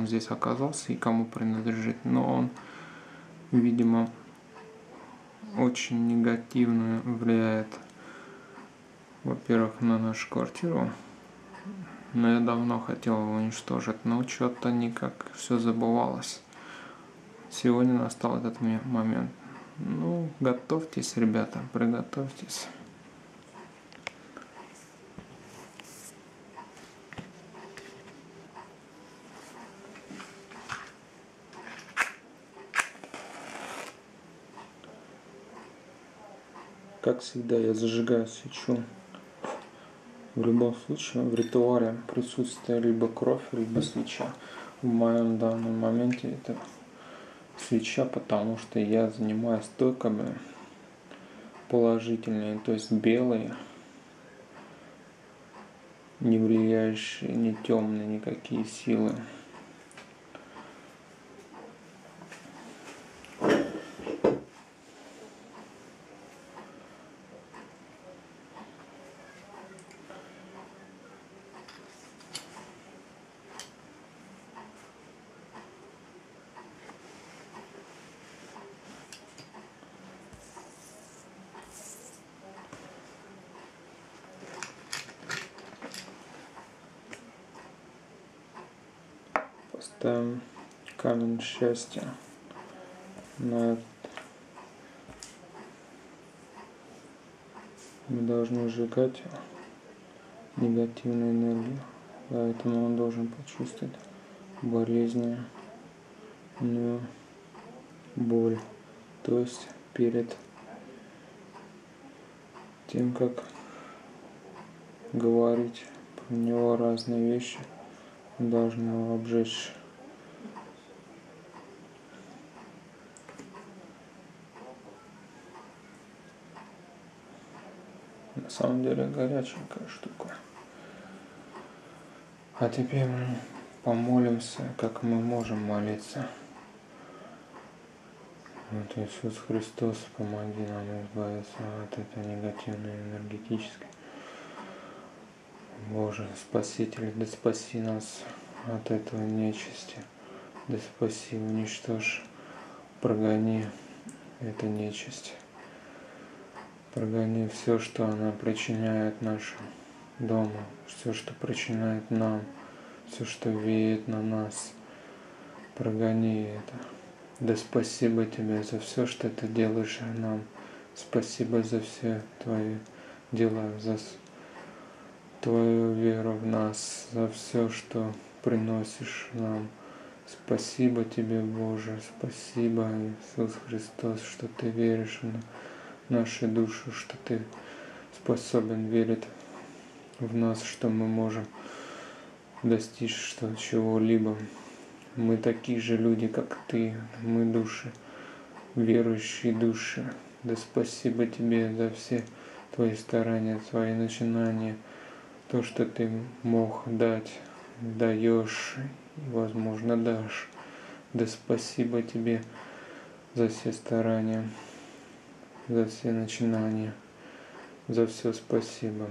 он здесь оказался и кому принадлежит, но он, видимо, очень негативно влияет, во-первых, на нашу квартиру, но я давно хотел его уничтожить, но что-то никак все забывалось. Сегодня настал этот момент. Ну, готовьтесь, ребята, приготовьтесь. Как всегда, я зажигаю свечу. В любом случае, в ритуале присутствует либо кровь, либо свеча. В моем данном моменте это свеча, потому что я занимаюсь токами положительные, то есть белые, не влияющие ни темные никакие силы. Поставим камень счастья на это. Мы должны сжигать негативную энергию, поэтому он должен почувствовать болезненную боль. То есть перед тем, как говорить про него разные вещи, мы должны его обжечь. На самом деле горяченькая штука. А теперь мы помолимся, как мы можем молиться. Вот Иисус Христос, помоги нам избавиться от этой негативной энергетической. Боже, Спаситель, да спаси нас от этого нечисти. Да спаси, уничтожь, прогони эту нечисть. Прогони все, что она причиняет нашему дому, все, что причиняет нам, все, что веет на нас. Прогони это. Да спасибо Тебе за все, что Ты делаешь нам. Спасибо за все Твои дела, за Твою веру в нас, за все, что приносишь нам. Спасибо Тебе, Боже, спасибо, Иисус Христос, что Ты веришь в нашу душу, что Ты способен верить в нас, что мы можем достичь чего-либо. Мы такие же люди, как Ты, мы души, верующие души. Да спасибо Тебе за все Твои старания, Твои начинания, то, что Ты мог дать, даешь и, возможно, дашь. Да спасибо Тебе за все старания, за все начинания, за все спасибо.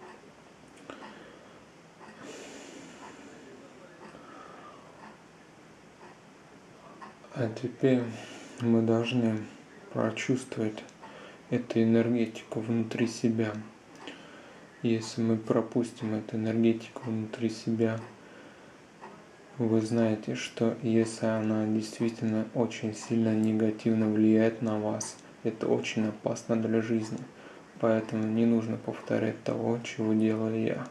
А теперь мы должны прочувствовать эту энергетику внутри себя. Если мы пропустим эту энергетику внутри себя, вы знаете, что если она действительно очень сильно негативно влияет на вас, это очень опасно для жизни. Поэтому не нужно повторять того, чего делаю я.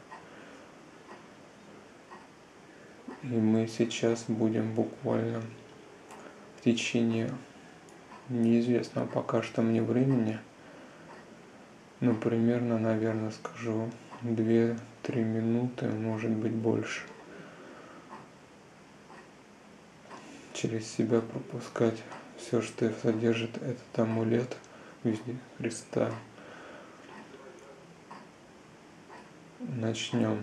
И мы сейчас будем буквально в течение неизвестного пока что мне времени, но примерно, наверное, скажу 2-3 минуты, может быть больше, через себя пропускать все, что содержит этот амулет в виде Христа. Начнем.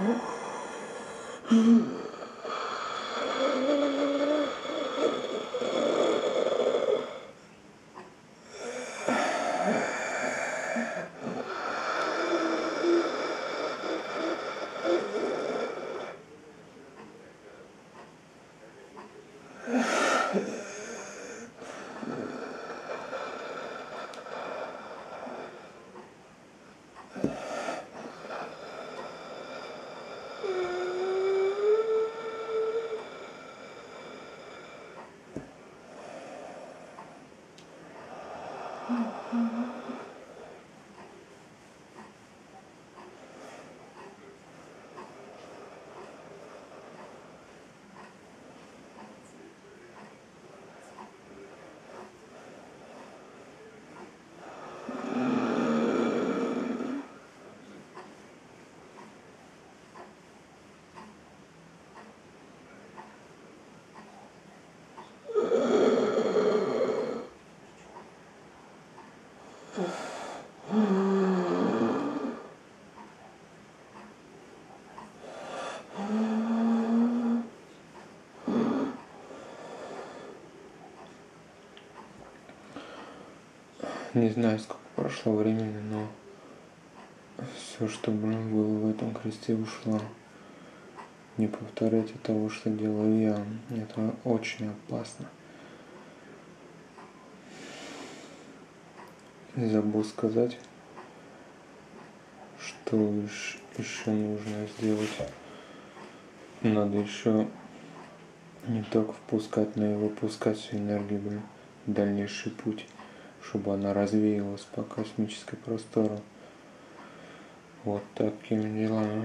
Не знаю, сколько прошло времени, но все, что было в этом кресте, ушло. Не повторяйте того, что делаю я. Это очень опасно. И забыл сказать, что еще нужно сделать. Надо еще не только впускать, но и выпускать всю энергию в дальнейший путь, чтобы она развеялась по космической простору. Вот такими делами.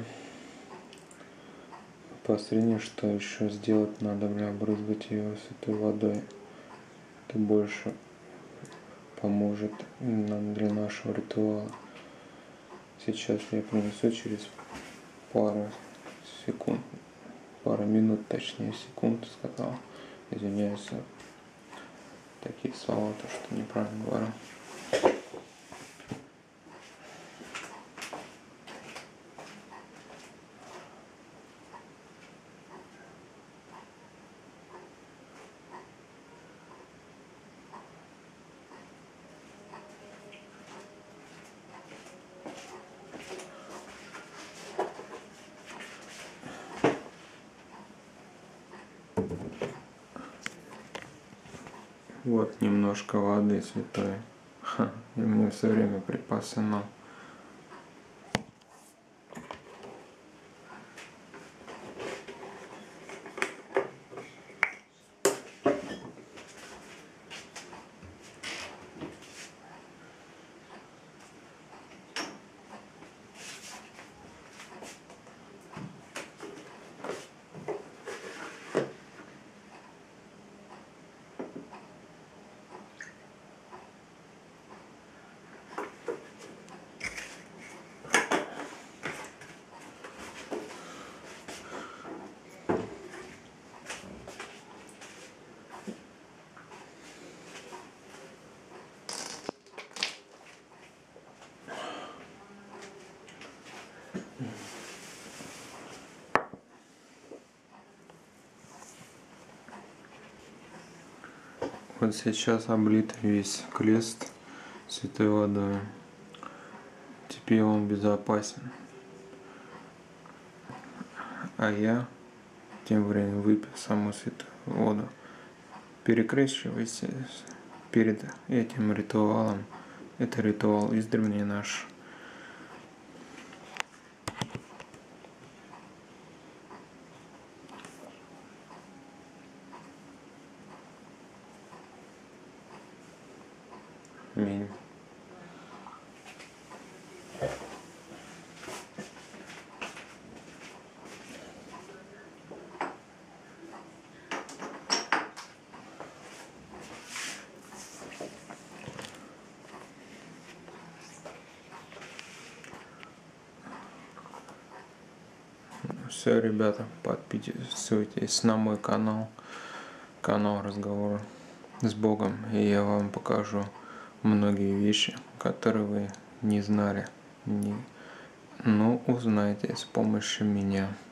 Посредине, что еще сделать надо, обрызгать ее святой водой. Это больше поможет нам для нашего ритуала. Сейчас я принесу через пару секунд, пару минут, точнее секунд, сказал. Извиняюсь за такие слова, то что неправильно говорю. Вот немножко воды святой. И мне все время припасено. Вот сейчас облит весь крест святой водой. Теперь он безопасен. А я тем временем выпил саму святую воду. Перекрещиваясь перед этим ритуалом. Это ритуал издревле наш. Аминь. Все, ребята, подписывайтесь на мой канал разговора с Богом, и я вам покажу многие вещи, которые вы не знали, Ну, узнайте с помощью меня.